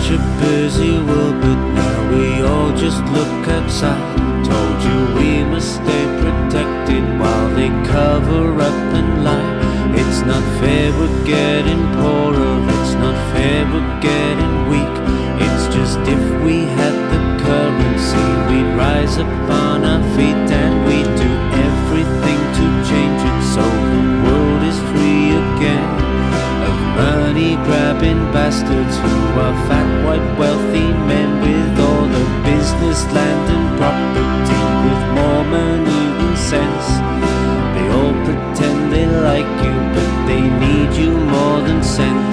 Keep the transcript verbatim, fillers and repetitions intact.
such a busy world, but now we all just look outside. Told you we must stay protected while they cover up and lie. It's not fair we're getting poorer, it's not fair we're getting weak. It's just if we had the currency, we'd rise up on our feet and we'd do everything to change it so the world is free again of money-grabbing bastards who are fat, white, wealthy men with all the business, land and property, with more money than sense. They all pretend they like you, but they need you more than sense.